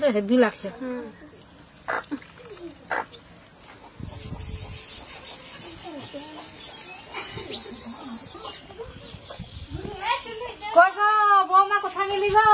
पूरा हेवी लागছে। কই গো বৌমা কোথা গেলি গো?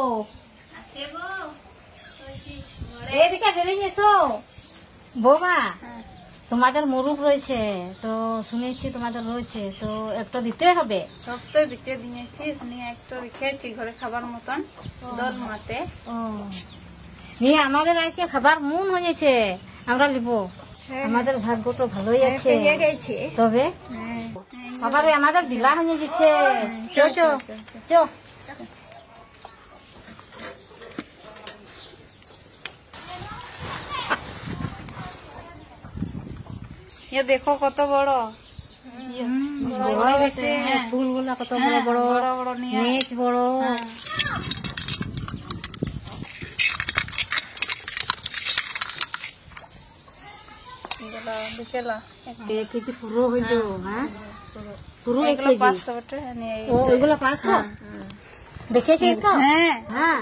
এদিকে বেরিয়ে এসো। বৌমা তোমাদের মুরুখ রয়েছে তো শুনেছি তোমাদের রয়েছে তো একটা দিতে হবে। সব তো বিটে দিয়েছি, নিয়ে একটা রেখেছি ঘরে খাবার মতন দল মাতে। নিয়ে আমাদের আজকে খাবার মন হয়েছে, আমরা নিব। আমাদের ভাগ্যটা ভালোই আছে তবে আবার আমাদের দিলা হয়ে গেছে। চো চো চো ये देखो कत बड़ ফুল গুলা কত বড় বড় বড় মেজ বড়। বিকেলা 1 কেজি পুরো হইল। হ্যাঁ পুরো 1 এগুলো কেজি। 500 বটে নিয়ে ও এগুলো 500 দেখেছি তো। হ্যাঁ হ্যাঁ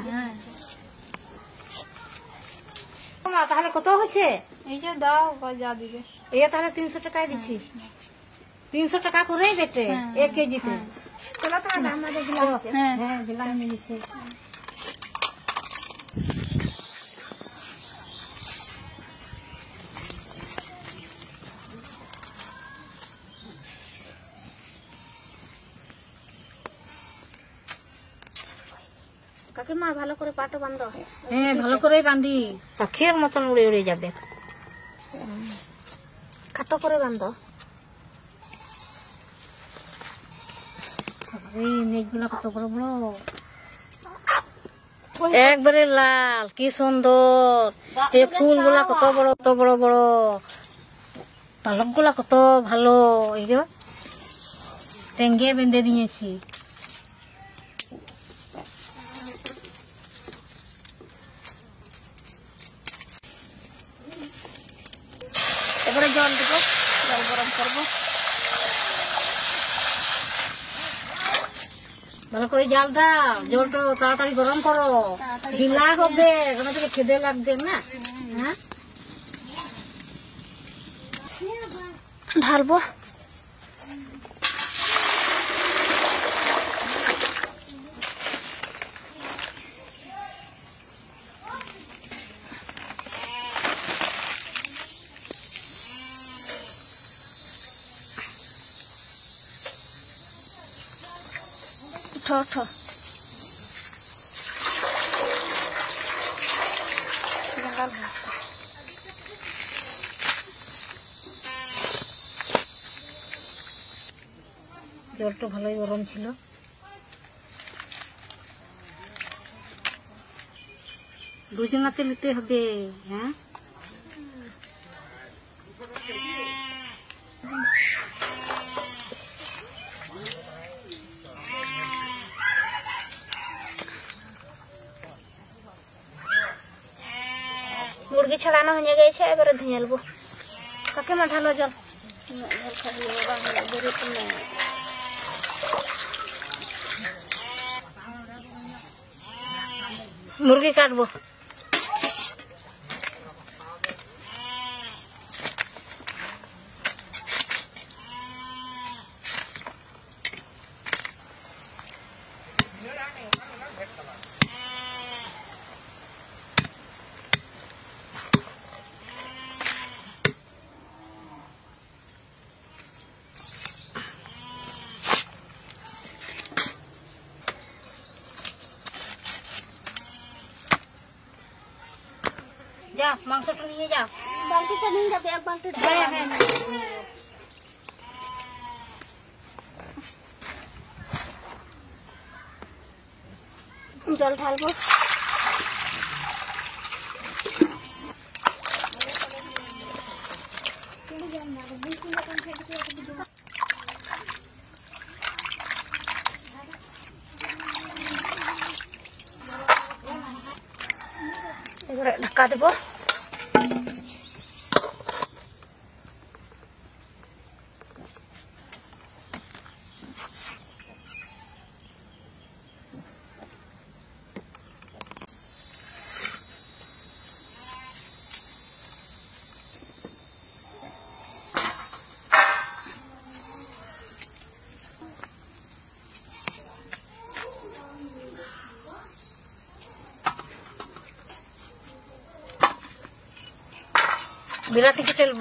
মা তাহলে কত হচ্ছে? এই যে দাও যা দিবে। এ তাহলে 300 টাকায় দিছি। 300 টাকা করেই বেটে 1 কেজিতে। চলো তো আমাদের দিলা হচ্ছে। হ্যাঁ দিলা নিয়ে গেছে। কাকিমা ভালো করে পাটো বাঁধো। হ্যাঁ ভালো করেই বাঁধি, পাখির মতন উড়ে উড়ে যাবে। খাটো করে বাঁধো। এই মেঘগুলো কত বড় বড়, একবারে লাল, কি সুন্দর। এই ফুলগুলা কত বড় কত বড় বড়, পালক গুলা কত ভালো। এই যে টেঙ্গে বেঁধে দিয়েছি। এবারে জল দিব, জল গরম করবো। ভালো করে জাল দাও, জলটা তাড়াতাড়ি গরম করো। ঢিলা হবে, ওখান থেকে খেদে লাগবে না। হ্যাঁ ঢালবো। উঠো উঠো। জলটা ভালোই গরম ছিল। দুজনাতে নিতে হবে। হ্যাঁ মুরগি ছাড়ানো হয়ে গেছে, এবারে ধুয়ে নেবো। কাকিমা ঢালো জল। মুরগি কাটবো। যাও মাংসটা নিয়ে যাও। বালতিটা নিয়ে যাবে, এক বালতি। হ্যাঁ হ্যাঁ জল ঢালবো। এবারে ঢাকা দেবো। बिलाती के तेल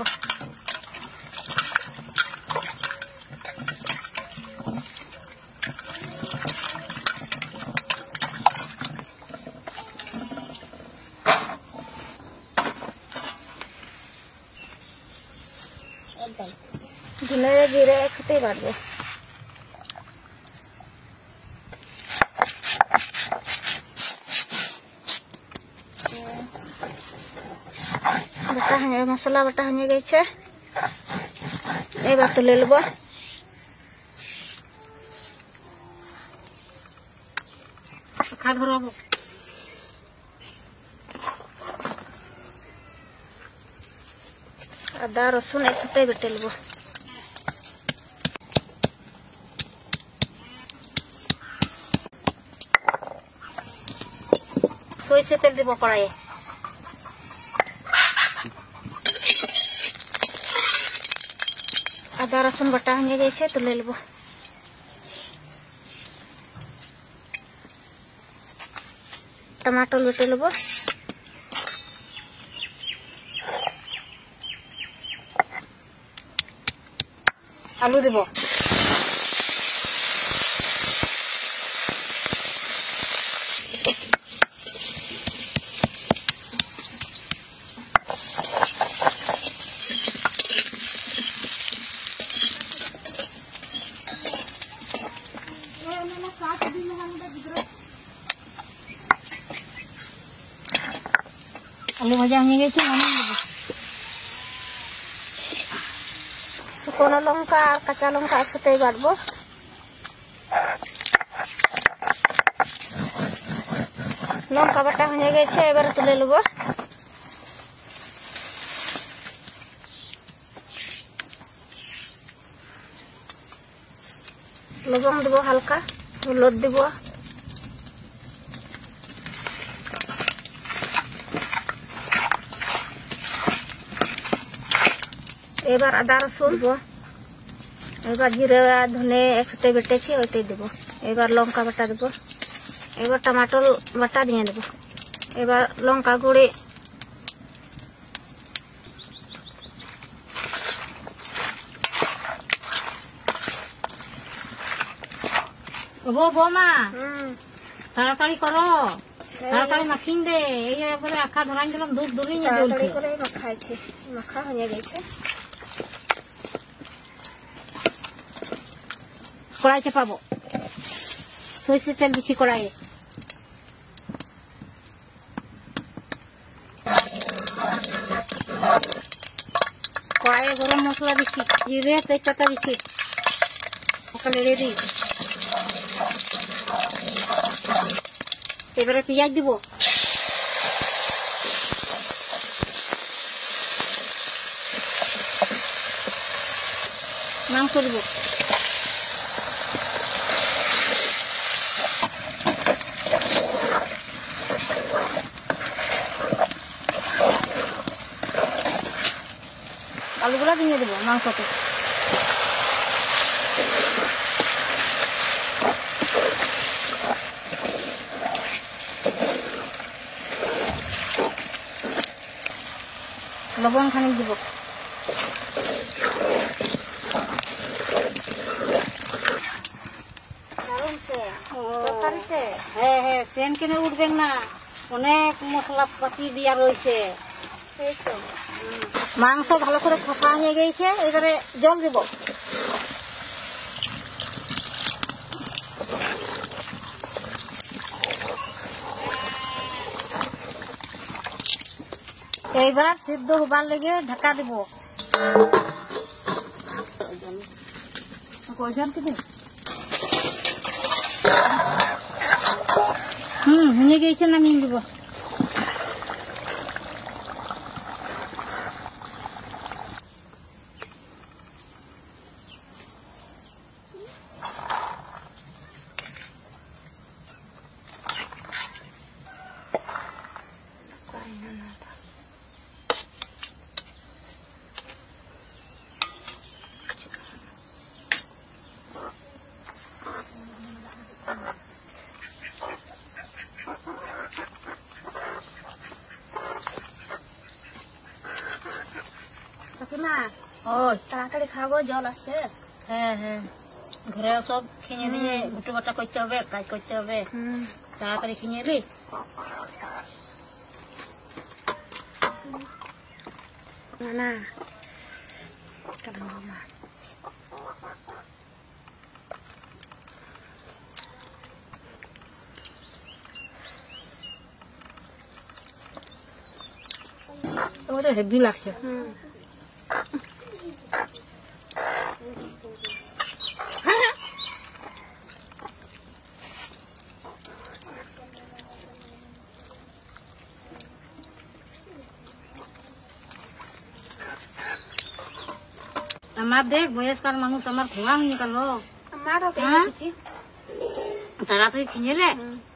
धने जीरे एक साथ बाटबो बटा हने मसला बटा हने गई छे एबार तुले लेबो खा धरबो आदा रसुन एक साथ बेटे लेबो सोइसे तेल देबो कड़ाई आदा रसुन बटा हने गई छे तुले लेबो टमाटर बेटे लेबो आलू देबो आलू भजा हने गई छे सुकोना लंका और कच्चा लंका एक साथ बाटबो लंका बाटा हने गई छे एबार तुले लेबो लवंग देबो हल्का हलद देबो एबार आदा रसुन देबो एबार जीरा धने एक साथ बेटे छे ओते देबो एबार लंका बाटा देबो एबार टमाटर बाटा दिए देबो एबार लंका गुड़ी वो बोमा ताड़ाताड़ी करो ताड़ाताड़ी माखिन दे ए बोले आखा धराइन दिलम दूध दुली ने देल छे करे मखाय छे मखा हने गई छे कड़ाई चापाबो सोइसे तेल बेशी कड़ाई कड़ाई गरम मसला बेशी जीरे तेजपाता बेशी ओके रेडी एबारे पियाज दिबो मांस दिबो आलूगुला दिए देबो मांसते लवंग खाने দিব দারুণ সে তরকারিতে হ্যাঁ হ্যাঁ সেন কেনে উঠবেন না অনেক মশলা পাতি দিয়া রয়েছে এই তো মাংস ভালো করে কষা হয়ে গেছে এবারে জল দেব এইবার সিদ্ধ হবার লাগে ঢাকা দেব কয়জন কি দেব হয়ে গেছে না নিয়ে দেব কাকিমা ওই তাড়াতাড়ি খাবো, জল আসছে। হ্যাঁ হ্যাঁ, ঘরে সব কিনে দিয়ে গুটো বাটা করতে হবে, কাজ করতে হবে, তাড়াতাড়ি কিনে এলি। না কেমন মা ওটা হেভি লাগছে। আমার দেখ বয়স্কার মানুষ, আমার খোয়া হয়ে গেল। আমারও তাড়াতাড়ি কিনে রে।